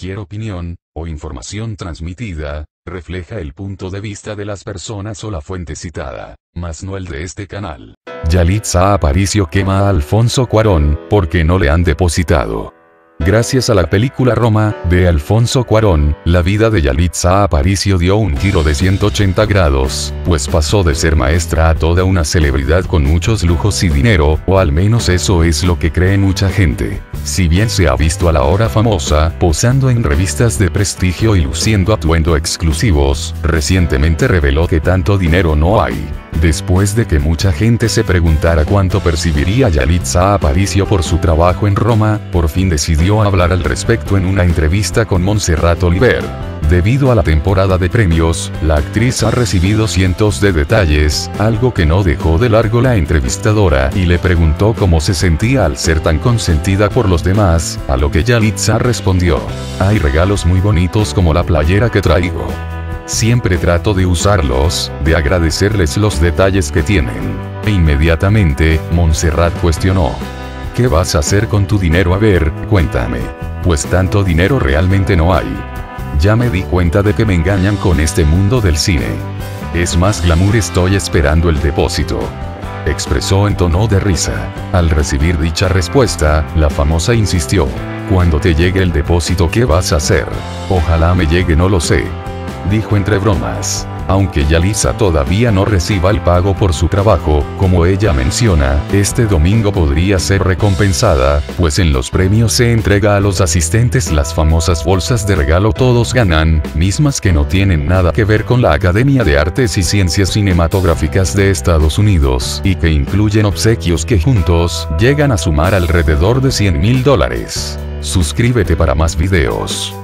cualquier opinión, o información transmitida, refleja el punto de vista de las personas o la fuente citada, mas no el de este canal. Yalitza Aparicio quema a Alfonso Cuarón, porque no le han depositado. Gracias a la película Roma, de Alfonso Cuarón, la vida de Yalitza Aparicio dio un giro de 180 grados, pues pasó de ser maestra a toda una celebridad con muchos lujos y dinero, o al menos eso es lo que cree mucha gente. Si bien se ha visto a la hora famosa, posando en revistas de prestigio y luciendo atuendo exclusivos, recientemente reveló que tanto dinero no hay. Después de que mucha gente se preguntara cuánto percibiría Yalitza Aparicio por su trabajo en Roma, por fin decidió hablar al respecto en una entrevista con Montserrat Oliver. Debido a la temporada de premios, la actriz ha recibido cientos de detalles, algo que no dejó de largo la entrevistadora y le preguntó cómo se sentía al ser tan consentida por los demás, a lo que Yalitza respondió: hay regalos muy bonitos como la playera que traigo. Siempre trato de usarlos, de agradecerles los detalles que tienen. E inmediatamente, Montserrat cuestionó: ¿qué vas a hacer con tu dinero? A ver, cuéntame. Pues tanto dinero realmente no hay. Ya me di cuenta de que me engañan con este mundo del cine. Es más glamour, estoy esperando el depósito. Expresó en tono de risa. Al recibir dicha respuesta, la famosa insistió: cuando te llegue el depósito, ¿qué vas a hacer? Ojalá me llegue, no lo sé. Dijo entre bromas. Aunque Yalitza todavía no reciba el pago por su trabajo, como ella menciona, este domingo podría ser recompensada, pues en los premios se entrega a los asistentes las famosas bolsas de regalo Todos Ganan, mismas que no tienen nada que ver con la Academia de Artes y Ciencias Cinematográficas de Estados Unidos, y que incluyen obsequios que juntos llegan a sumar alrededor de $100,000. Suscríbete para más videos.